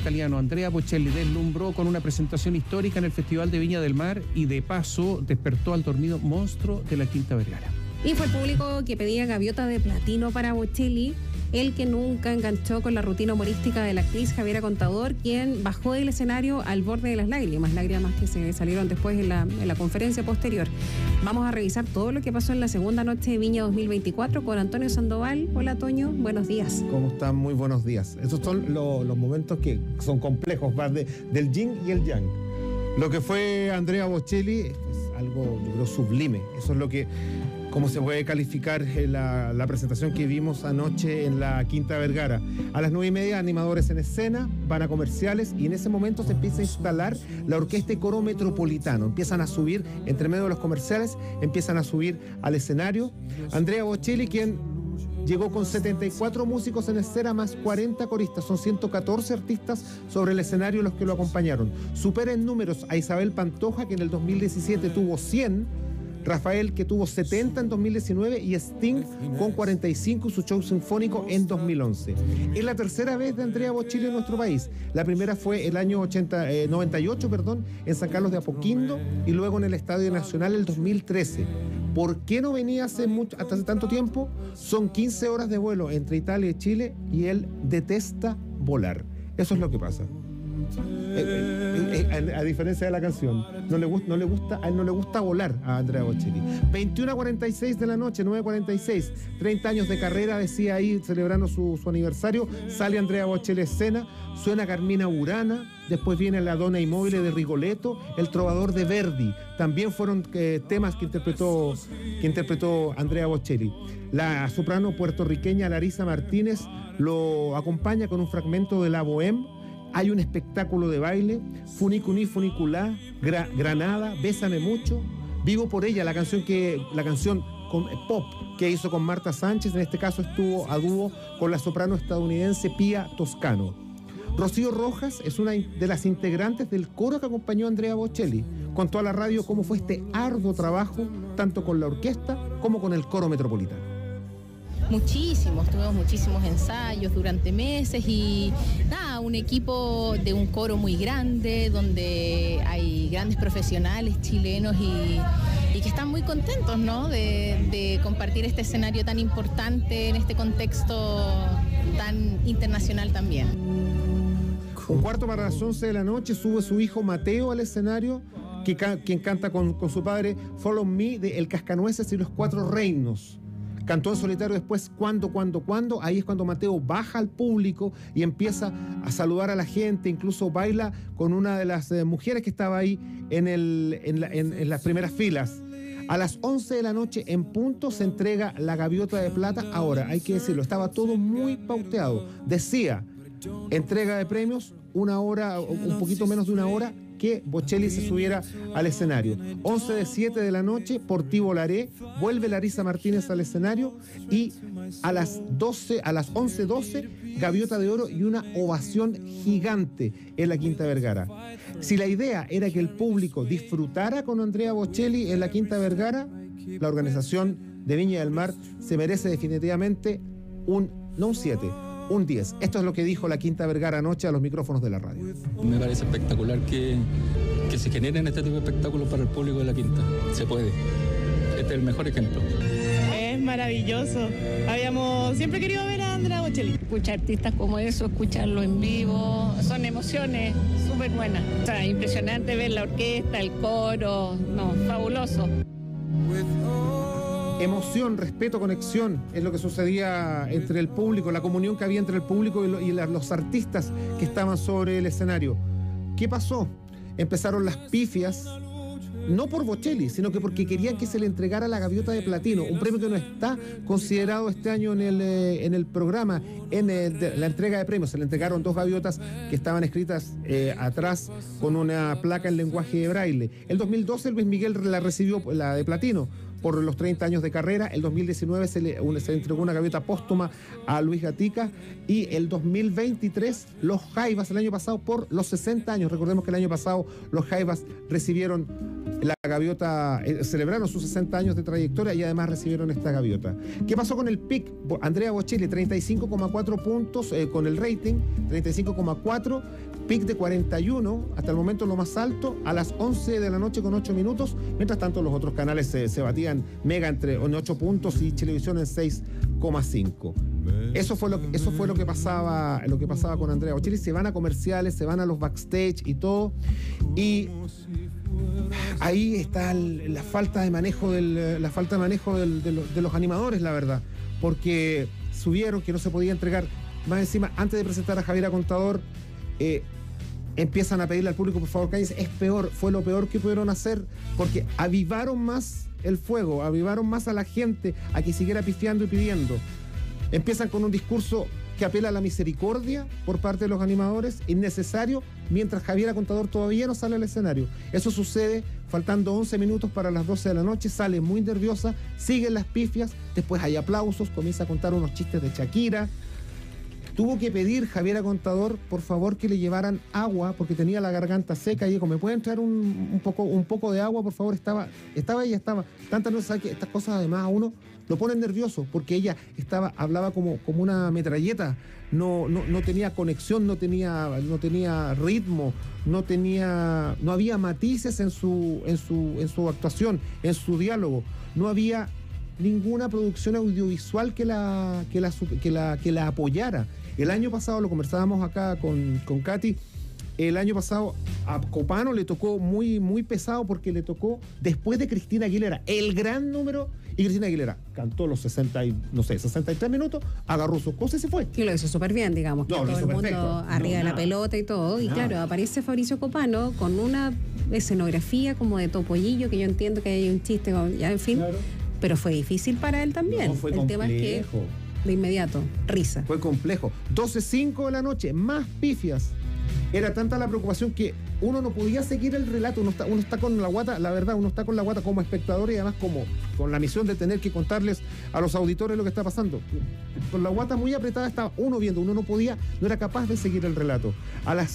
italiano Andrea Bocelli deslumbró con una presentación histórica en el Festival de Viña del Mar y de paso despertó al dormido monstruo de la Quinta Vergara. Y fue el público que pedía gaviota de platino para Bocelli, el que nunca enganchó con la rutina humorística de la actriz Javiera Contador, quien bajó del escenario al borde de las lágrimas que se salieron después en la conferencia posterior. Vamos a revisar todo lo que pasó en la segunda noche de Viña 2024 con Antonio Sandoval. Hola, Toño, buenos días. ¿Cómo están? Muy buenos días. Estos son los momentos que son complejos, van del yin y el yang. Lo que fue Andrea Bocelli es algo, yo creo, sublime. Eso es lo que... ¿Cómo se puede calificar la presentación que vimos anoche en la Quinta Vergara? A las 9:30, animadores en escena, van a comerciales y en ese momento se empieza a instalar la orquesta y coro metropolitano. Empiezan a subir, entre medio de los comerciales, empiezan a subir al escenario. Andrea Bocelli, quien llegó con 74 músicos en escena más 40 coristas. Son 114 artistas sobre el escenario los que lo acompañaron. Supera en números a Isabel Pantoja, que en el 2017 tuvo 100, Rafael, que tuvo 70 en 2019, y Sting con 45 su show sinfónico en 2011. Es la tercera vez de Andrea Bocelli en nuestro país. La primera fue el año 98, en San Carlos de Apoquindo, y luego en el Estadio Nacional el 2013. ¿Por qué no venía hasta hace tanto tiempo? Son 15 horas de vuelo entre Italia y Chile y él detesta volar. Eso es lo que pasa. A diferencia de la canción, a él no le gusta volar a Andrea Bocelli. 21:46 de la noche, 9:46, 30 años de carrera, decía ahí, celebrando su aniversario. Sale Andrea Bocelli a escena, suena Carmina Burana, después viene La Donna Immobile de Rigoletto, El Trovador de Verdi. También fueron temas que interpretó Andrea Bocelli. La soprano puertorriqueña Larisa Martínez lo acompaña con un fragmento de La Bohème. Hay un espectáculo de baile, Funicuní Funiculá, Granada, Bésame Mucho, Vivo por ella, la canción con pop que hizo con Marta Sánchez. En este caso estuvo a dúo con la soprano estadounidense Pia Toscano. Rocío Rojas es una de las integrantes del coro que acompañó a Andrea Bocelli. Contó a la radio cómo fue este arduo trabajo, tanto con la orquesta como con el coro metropolitano. Tuvimos muchísimos ensayos durante meses y nada, un equipo de un coro muy grande donde hay grandes profesionales chilenos y que están muy contentos, ¿no?, de compartir este escenario tan importante en este contexto tan internacional también. Un cuarto para las 11 de la noche sube su hijo Mateo al escenario, quien canta con su padre Follow Me de El Cascanueces y los Cuatro Reinos. Cantó en solitario después Cuando. Ahí es cuando Mateo baja al público y empieza a saludar a la gente, incluso baila con una de las mujeres que estaba ahí en las primeras filas. A las 11 de la noche en punto se entrega la gaviota de plata. Ahora, hay que decirlo, estaba todo muy pauteado. Decía, entrega de premios, una hora, un poquito menos de una hora, que Bocelli se subiera al escenario. 11:07 de la noche, Por ti volaré, vuelve Larisa Martínez al escenario y a las 11:12, Gaviota de Oro y una ovación gigante en la Quinta Vergara. Si la idea era que el público disfrutara con Andrea Bocelli en la Quinta Vergara, la organización de Viña del Mar se merece definitivamente no un 7, un 10. Esto es lo que dijo la Quinta Vergara anoche a los micrófonos de la radio. Me parece espectacular que se generen este tipo de espectáculos para el público de la Quinta. Se puede. Este es el mejor ejemplo. Es maravilloso. Habíamos siempre querido ver a Andrea Bocelli. Escuchar artistas como eso, escucharlo en vivo, son emociones súper buenas. O sea, impresionante ver la orquesta, el coro, fabuloso. Emoción, respeto, conexión es lo que sucedía entre el público, la comunión que había entre el público y los artistas que estaban sobre el escenario. ¿Qué pasó? Empezaron las pifias, no por Bocelli, sino que porque querían que se le entregara la gaviota de platino, un premio que no está considerado este año en el programa, la entrega de premios. Se le entregaron 2 gaviotas que estaban escritas atrás con una placa en lenguaje de braille. El 2012 Luis Miguel la recibió, la de platino, por los 30 años de carrera. El 2019 se le entregó una gaviota póstuma a Luis Gatica, y el 2023 los Jaivas, el año pasado, por los 60 años. Recordemos que el año pasado los Jaivas recibieron la gaviota, celebraron sus 60 años de trayectoria y además recibieron esta gaviota. ¿Qué pasó con el pick? Andrea Bocelli, 35,4 puntos con el rating, 35,4, pick de 41, hasta el momento lo más alto, a las 11 de la noche con 8 minutos. Mientras tanto, los otros canales se batían Mega en 8 puntos y Televisión en 6,5. Eso fue lo que pasaba con Andrea Bocelli. Se van a comerciales, se van a los backstage y todo. Y ahí está la falta de manejo de los animadores, la verdad, porque subieron que no se podía entregar. Más encima, antes de presentar a Javiera Contador, empiezan a pedirle al público, por favor, cállense. Es peor, fue lo peor que pudieron hacer, porque avivaron más el fuego, avivaron más a la gente a que siguiera pifiando y pidiendo. Empiezan con un discurso que apela a la misericordia por parte de los animadores, innecesario, mientras Javiera Contador todavía no sale al escenario. Eso sucede faltando 11 minutos para las 12 de la noche, sale muy nerviosa, siguen las pifias, después hay aplausos, comienza a contar unos chistes de Shakira. Tuvo que pedir Javiera Contador, por favor, que le llevaran agua, porque tenía la garganta seca, y dijo, ¿me pueden traer un poco de agua, por favor? Estaba tantas veces, ¿sabes? Que estas cosas además a uno lo ponen nervioso, porque ella hablaba como una metralleta, no tenía conexión, no tenía ritmo, no había matices en su actuación, en su diálogo, no había ninguna producción audiovisual que la apoyara. El año pasado, lo conversábamos acá con Katy, el año pasado a Copano le tocó muy, muy pesado, porque le tocó después de Cristina Aguilera, el gran número, y Cristina Aguilera cantó los 63 minutos, agarró sus cosas y se fue. Y lo hizo súper bien, digamos, que todo el mundo arriba de la pelota y todo. Y claro, aparece Fabricio Copano con una escenografía como de topollillo, que yo entiendo que hay un chiste, ya en fin, claro. Pero fue difícil para él también. No, fue complejo. Tema es que de inmediato, risa. Fue complejo. 12:05 de la noche, más pifias. Era tanta la preocupación que uno no podía seguir el relato. Uno está con la guata, la verdad, uno está con la guata como espectador, y además como con la misión de tener que contarles a los auditores lo que está pasando. Con la guata muy apretada estaba uno viendo, uno no era capaz de seguir el relato. A las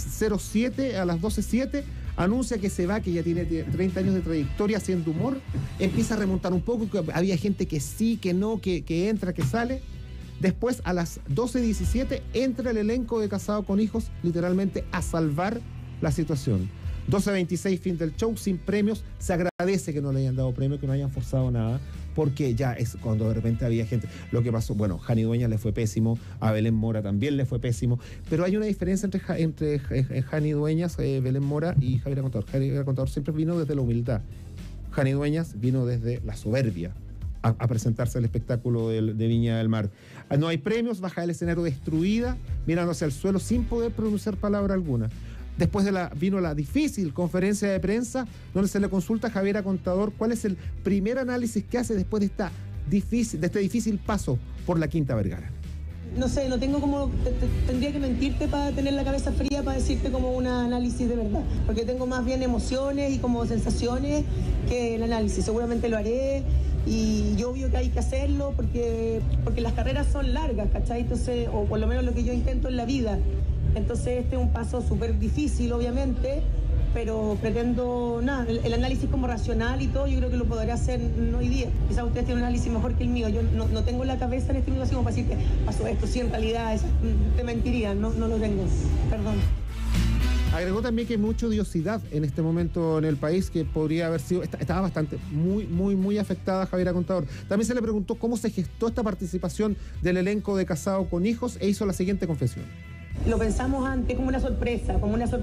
12:07 anuncia que se va, que ya tiene 30 años de trayectoria haciendo humor, empieza a remontar un poco, que había gente que sí, que no, que entra, que sale. Después, a las 12:17, entra el elenco de Casado con Hijos, literalmente a salvar la situación. 12:26, fin del show, sin premios. Se agradece que no le hayan dado premio, que no hayan forzado nada, porque ya es cuando de repente había gente. Lo que pasó, bueno, Jani Dueñas le fue pésimo, a Belén Mora también le fue pésimo, pero hay una diferencia entre Jani Dueñas, Belén Mora y Javiera Contador. Javiera Contador siempre vino desde la humildad. Jani Dueñas vino desde la soberbia a presentarse al espectáculo de Viña del Mar. No hay premios, baja del escenario destruida, mirando hacia el suelo sin poder pronunciar palabra alguna. Después vino la difícil conferencia de prensa, donde se le consulta a Javiera Contador cuál es el primer análisis que hace después de este difícil paso por la Quinta Vergara. No sé, no tengo como... Tendría que mentirte para tener la cabeza fría para decirte como un análisis de verdad. Porque tengo más bien emociones y como sensaciones que el análisis. Seguramente lo haré y yo obvio que hay que hacerlo porque las carreras son largas, ¿cachai? Entonces, o por lo menos lo que yo intento en la vida. Entonces este es un paso súper difícil, obviamente, pero pretendo, el análisis como racional y todo, yo creo que lo podré hacer hoy día. Quizás ustedes tienen un análisis mejor que el mío. Yo no tengo la cabeza en este minuto así como para decirte, pasó esto, sí, en realidad te mentiría, no lo tengo, perdón. Agregó también que hay mucha odiosidad en este momento en el país, que podría haber sido, estaba bastante, muy afectada Javiera Contador. También se le preguntó cómo se gestó esta participación del elenco de Casado con Hijos, e hizo la siguiente confesión. Lo pensamos antes como una sorpresa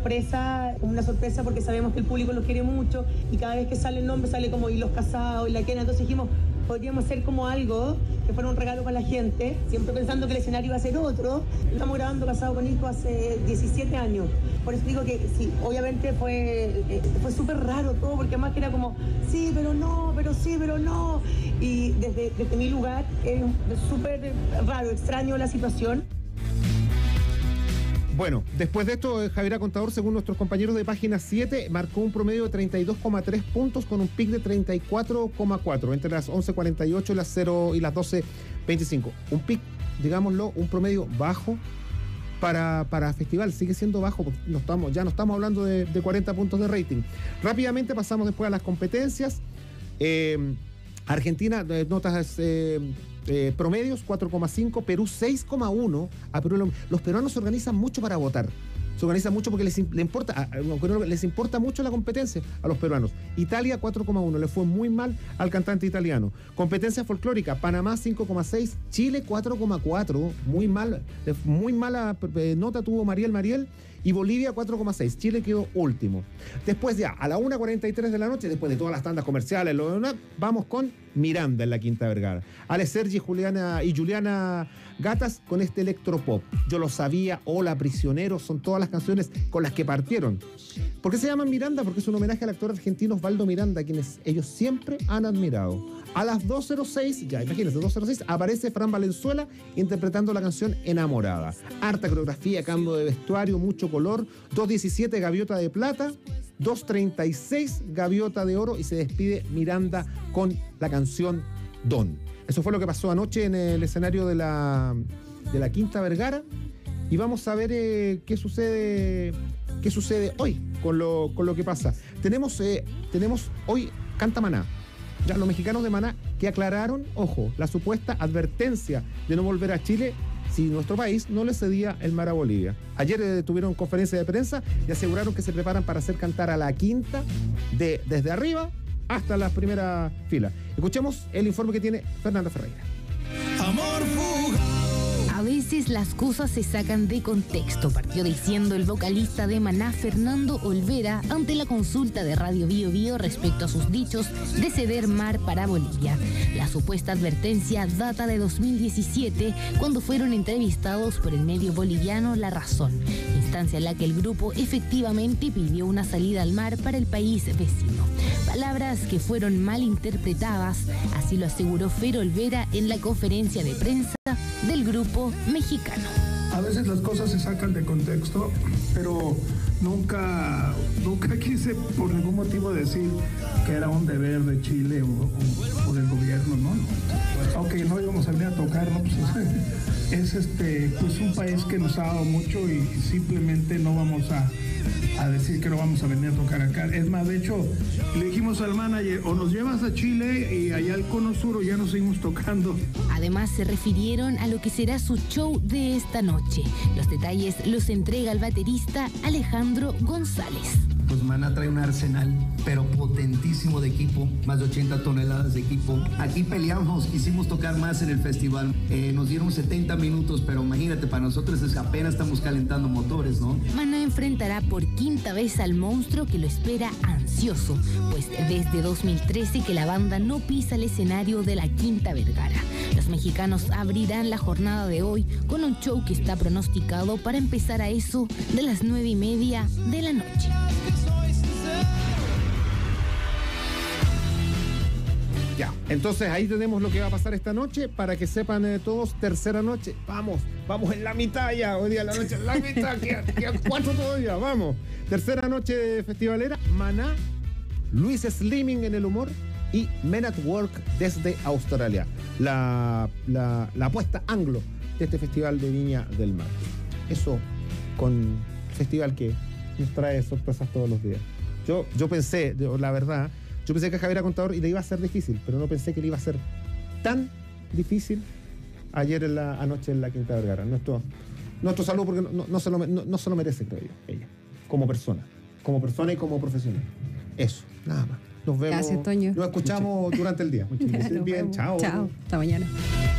porque sabemos que el público los quiere mucho y cada vez que sale el nombre sale como y los Casados y la Kena, entonces dijimos, podríamos hacer como algo que fuera un regalo para la gente, siempre pensando que el escenario iba a ser otro. Estamos grabando Casado con Hijos hace 17 años, por eso digo que sí, obviamente fue súper raro todo, porque además que era como, sí, pero no, pero sí, pero no, y desde mi lugar es súper raro, extraño la situación. Bueno, después de esto, Javiera Contador, según nuestros compañeros de Página 7, marcó un promedio de 32,3 puntos con un pic de 34,4 entre las 11:48 y las 12:25. Un pic, digámoslo, un promedio bajo para festival, sigue siendo bajo, porque ya no estamos hablando de 40 puntos de rating. Rápidamente pasamos después a las competencias. Argentina, notas promedios 4,5, Perú 6,1. A Perú, los peruanos se organizan mucho para votar. Se organizan mucho porque les importa mucho la competencia a los peruanos. Italia 4,1, le fue muy mal al cantante italiano. Competencia folclórica, Panamá 5,6, Chile 4,4, muy mala nota tuvo Mariel, y Bolivia 4,6, Chile quedó último. Después ya, a la 1:43 de la noche, después de todas las tandas comerciales, vamos con Miranda en la Quinta Vergara. Ale Sergi, Juliana Gatas con este electropop. Yo lo sabía, Hola Prisionero, son todas las canciones con las que partieron. ¿Por qué se llaman Miranda? Porque es un homenaje al actor argentino Osvaldo Miranda, a quienes ellos siempre han admirado. A las 2:06, ya imagínense, 2:06, aparece Fran Valenzuela interpretando la canción Enamorada. Harta coreografía, cambio de vestuario, mucho color. 2:17, Gaviota de Plata. 2:36, Gaviota de Oro, y se despide Miranda con la canción Don. Eso fue lo que pasó anoche en el escenario de la Quinta Vergara, y vamos a ver qué sucede hoy con lo que pasa. Tenemos hoy Canta Maná. Ya los mexicanos de Maná que aclararon, ojo, la supuesta advertencia de no volver a Chile si nuestro país no le cedía el mar a Bolivia. Ayer tuvieron conferencia de prensa y aseguraron que se preparan para hacer cantar a la quinta desde arriba hasta la primera fila. Escuchemos el informe que tiene Fernanda Ferreira. Amor fugaz. A veces las cosas se sacan de contexto, partió diciendo el vocalista de Maná, Fernando Olvera, ante la consulta de Radio Bío Bío respecto a sus dichos de ceder mar para Bolivia. La supuesta advertencia data de 2017, cuando fueron entrevistados por el medio boliviano La Razón, instancia en la que el grupo efectivamente pidió una salida al mar para el país vecino. Palabras que fueron mal interpretadas, así lo aseguró Fer Olvera en la conferencia de prensa del grupo mexicano. A veces las cosas se sacan de contexto, pero nunca quise por ningún motivo decir que era un deber de Chile o del gobierno, ¿no? Aunque no íbamos a venir a tocar, ¿no? Pues es un país que nos ha dado mucho y simplemente no vamos a decir que no vamos a venir a tocar acá. Es más, de hecho, le dijimos al manager, o nos llevas a Chile y allá al Cono Sur, o ya nos seguimos tocando. Además se refirieron a lo que será su show de esta noche. Los detalles los entrega el baterista Alejandro González. Pues Maná trae un arsenal, pero potentísimo de equipo, más de 80 toneladas de equipo. Aquí peleamos, quisimos tocar más en el festival. Nos dieron 70 minutos, pero imagínate, para nosotros es que apenas estamos calentando motores, ¿no? Maná enfrentará por quinta vez al monstruo que lo espera ansioso, pues desde 2013 que la banda no pisa el escenario de la Quinta Vergara. Los mexicanos abrirán la jornada de hoy con un show que está pronosticado para empezar a eso de las 9:30 de la noche. Ya, entonces ahí tenemos lo que va a pasar esta noche, para que sepan todos, tercera noche, vamos en la mitad ya, hoy día la noche en la mitad, quedan 4 todavía, vamos. Tercera noche festivalera, Maná, Luis Slimming en el humor y Men at Work desde Australia. La apuesta anglo de este festival de Viña del Mar. Eso con festival que nos trae sorpresas todos los días. Yo pensé, la verdad, yo pensé que Javier Contador y le iba a ser difícil, pero no pensé que le iba a ser tan difícil ayer anoche en la Quinta Vergara. Nuestro saludo, porque no se lo merece, creo yo, ella, como persona y como profesional. Eso, nada más. Nos vemos. Gracias, Toño. Nos escuchamos durante el día. Muchas gracias. Bien, chao. Chao, hasta mañana.